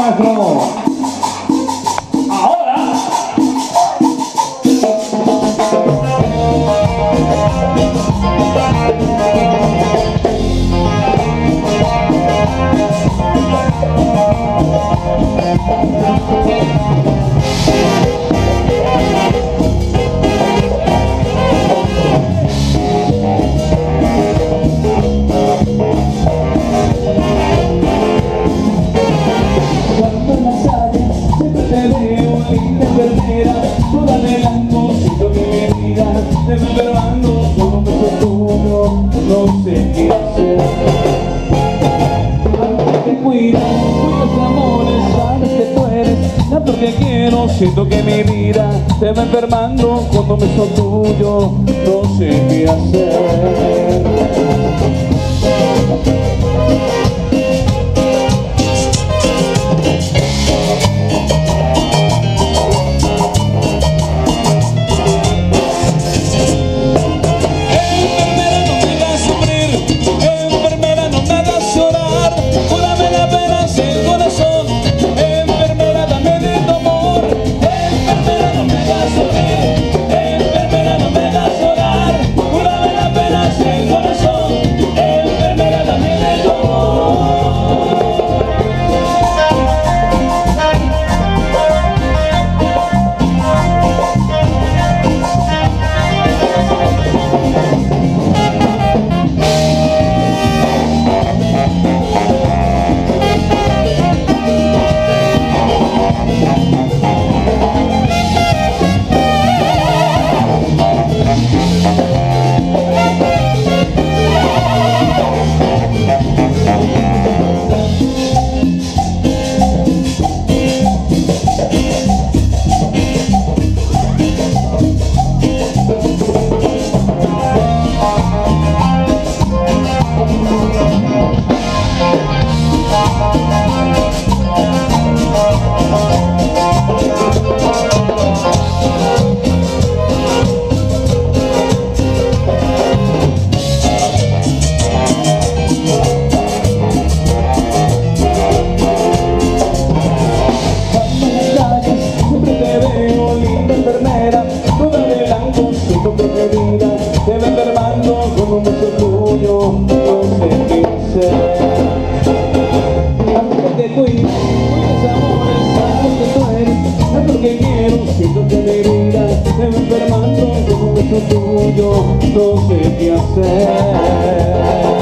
maestro. Ahora. Te me enfermando con un beso tuyo, no sé qué hacer. Te cuidas, cuidas amores, sabes que tú eres la porque quiero. Siento que mi vida te va enfermando con un beso tuyo, no sé qué hacer. Te va enfermando con un beso tuyo, no sé qué hacer. Aunque te cuides, cuides amores, sabes que tú eres la porque quiero. Siento que mi vida te va enfermando con un beso tuyo, no sé qué hacer.